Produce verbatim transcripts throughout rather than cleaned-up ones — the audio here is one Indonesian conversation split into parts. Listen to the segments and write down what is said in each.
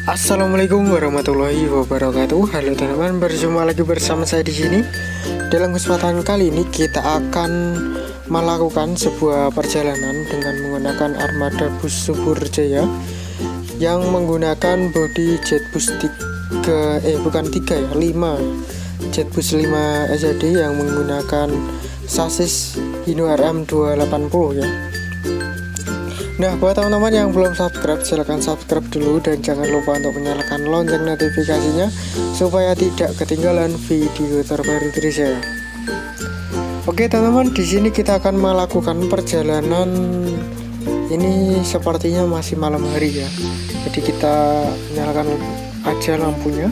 Assalamualaikum warahmatullahi wabarakatuh. Halo teman-teman, berjumpa lagi bersama saya di sini. Dalam kesempatan kali ini kita akan melakukan sebuah perjalanan dengan menggunakan armada bus Subur Jaya yang menggunakan bodi Jetbus tiga eh bukan tiga ya, lima Jetbus lima S H D yang menggunakan sasis Hino R M dua delapan nol ya. Nah, buat teman-teman yang belum subscribe, silahkan subscribe dulu dan jangan lupa untuk menyalakan lonceng notifikasinya supaya tidak ketinggalan video terbaru dari saya. Oke teman-teman, di sini kita akan melakukan perjalanan ini sepertinya masih malam hari ya. Jadi kita nyalakan aja lampunya.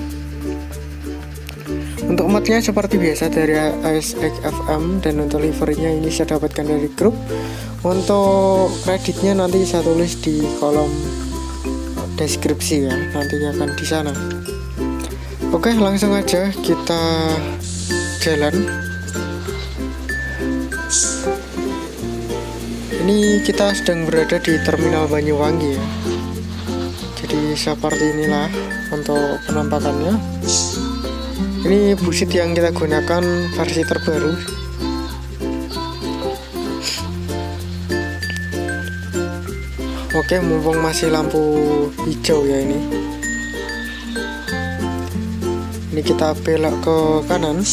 Untuk modnya seperti biasa dari A S X F M, dan untuk liverynya ini saya dapatkan dari grup. Untuk kreditnya nanti saya tulis di kolom deskripsi ya, nanti akan di sana. Oke, langsung aja kita jalan. Ini kita sedang berada di Terminal Banyuwangi ya. Jadi seperti inilah untuk penampakannya. Ini busit yang kita gunakan versi terbaru. Oke, mumpung masih lampu hijau ya ini. Ini kita belok ke kanan.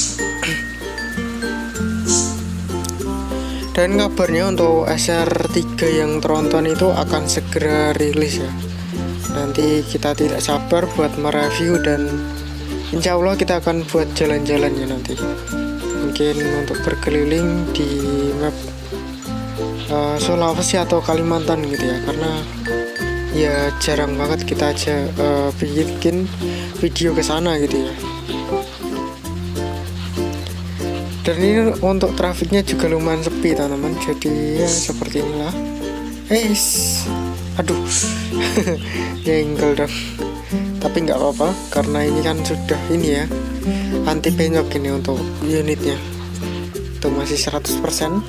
Dan kabarnya untuk S R tiga yang Tronton itu akan segera rilis ya. Nanti kita tidak sabar buat mereview dan insya Allah kita akan buat jalan-jalan ya nanti. Mungkin untuk berkeliling di map uh, Sulawesi atau Kalimantan gitu ya, karena ya jarang banget kita aja uh, bikin video ke sana gitu ya. Dan ini untuk trafiknya juga lumayan sepi teman-teman, jadi ya seperti inilah. Eh, aduh, jengkel dong. Tapi nggak apa-apa karena ini kan sudah ini ya, anti penyok ini untuk unitnya itu masih seratus persen.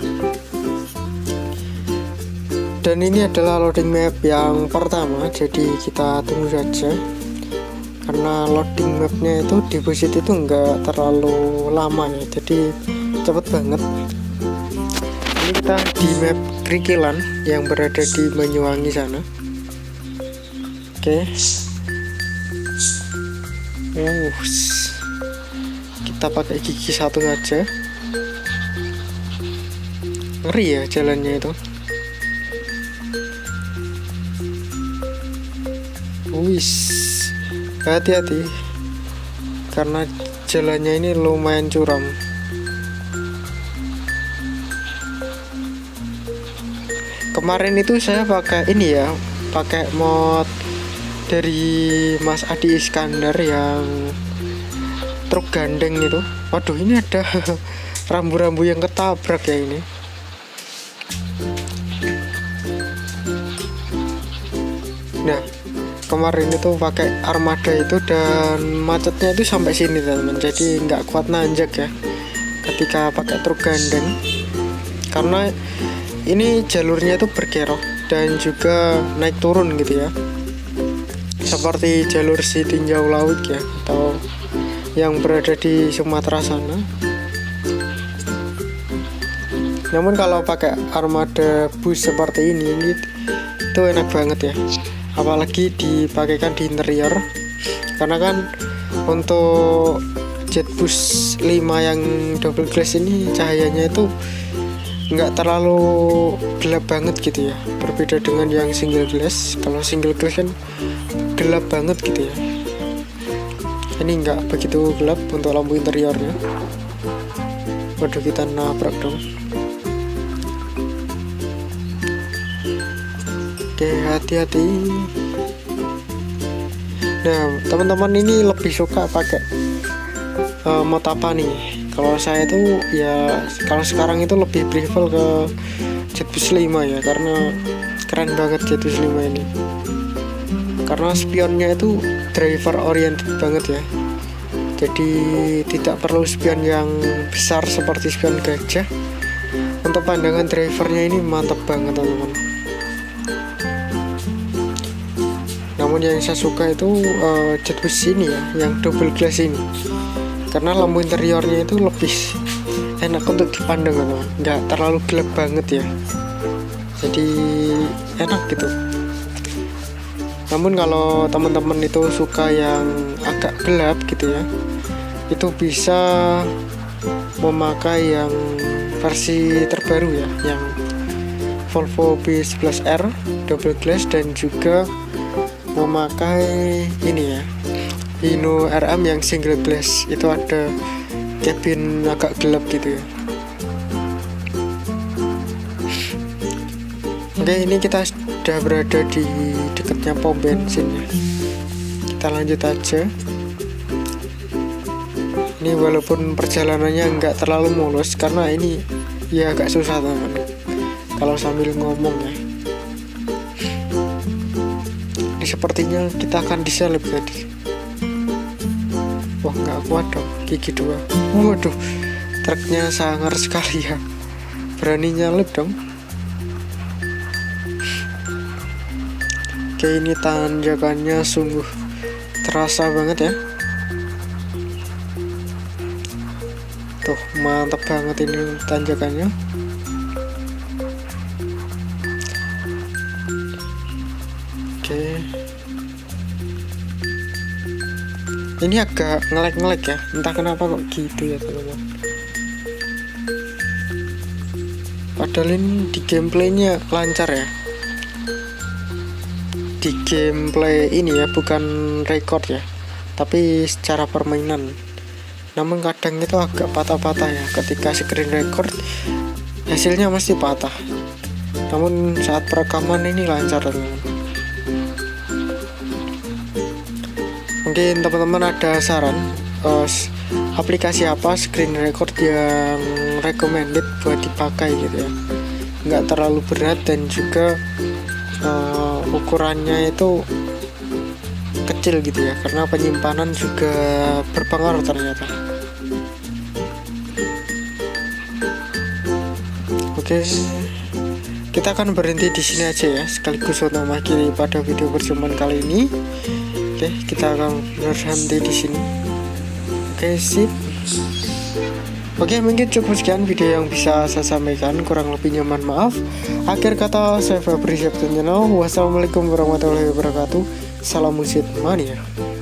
Dan ini adalah loading map yang pertama, jadi kita tunggu saja karena loading mapnya itu di busit itu nggak terlalu lama ya, jadi cepet banget. Ini kita di map Krikilan yang berada di Banyuwangi sana. Oke. Uh, kita pakai gigi satu aja. Ngeri ya jalannya itu. Wis, hati-hati karena jalannya ini lumayan curam. Kemarin itu saya pakai ini ya, pakai mod dari Mas Adi Iskandar yang truk gandeng itu. Waduh, ini ada rambu-rambu yang ketabrak ya ini. Nah, kemarin itu pakai armada itu dan macetnya itu sampai sini teman-teman. Jadi nggak kuat nanjak ya ketika pakai truk gandeng, karena ini jalurnya itu bergerok dan juga naik turun gitu ya, seperti jalur si tinjau laut ya, atau yang berada di Sumatera sana. Namun kalau pakai armada bus seperti ini, ini itu enak banget ya, apalagi dipakaikan di interior, karena kan untuk Jetbus lima yang double glass ini cahayanya itu nggak terlalu gelap banget gitu ya, berbeda dengan yang single glass. Kalau single glass kan gelap banget gitu ya, ini nggak begitu gelap untuk lampu interiornya. Waduh, kita nabrak dong. Oke, hati-hati. Nah teman-teman, ini lebih suka pakai uh, mod apa nih? Kalau saya tuh ya, kalau sekarang itu lebih prefer ke Jetbus lima ya, karena keren banget Jetbus lima ini. Karena spionnya itu driver oriented banget ya. Jadi tidak perlu spion yang besar seperti spion gajah. Untuk pandangan drivernya ini mantap banget teman-teman. Namun yang saya suka itu uh, jet bus ini ya, yang double glass ini, karena lampu interiornya itu lebih enak untuk dipandang gitu, nggak terlalu gelap banget ya, jadi enak gitu. Namun kalau teman-teman itu suka yang agak gelap gitu ya, itu bisa memakai yang versi terbaru ya, yang Volvo B sebelas R double glass, dan juga memakai ini ya, Hino R M yang single glass, itu ada cabin agak gelap gitu ya. Oke, ini kita sudah berada di dekatnya pom bensin ya. Kita lanjut aja. Ini walaupun perjalanannya nggak terlalu mulus, karena ini ya agak susah teman kalau sambil ngomong ya. Ini sepertinya kita akan diselip tadi. Wah, nggak kuat dong, gigi dua. Waduh, truknya sangar sekali ya, berani nyalip dong. Oke, ini tanjakannya sungguh terasa banget ya. Tuh, mantap banget ini tanjakannya. Oke, ini agak ngelek-ngelek ya, entah kenapa kok gitu ya teman-teman. Padahal ini di gameplaynya lancar ya. Di gameplay ini ya, bukan record ya, tapi secara permainan. Namun kadang itu agak patah-patah ya, ketika screen record hasilnya mesti patah. Namun saat perekaman ini lancar teman-teman. Mungkin teman-teman ada saran uh, aplikasi apa screen record yang recommended buat dipakai gitu ya, nggak terlalu berat dan juga uh, ukurannya itu kecil gitu ya, karena penyimpanan juga berpengaruh ternyata. Oke, kita akan berhenti di sini aja ya, sekaligus untuk mengakhiri pada video perjumpaan kali ini. Oke, kita akan berhenti di sini. Oke, sip. Oke, mungkin cukup sekian video yang bisa saya sampaikan, kurang lebihnya mohon maaf. Akhir kata, saya Febri Septian. Wassalamualaikum warahmatullahi wabarakatuh. Salam musik mania.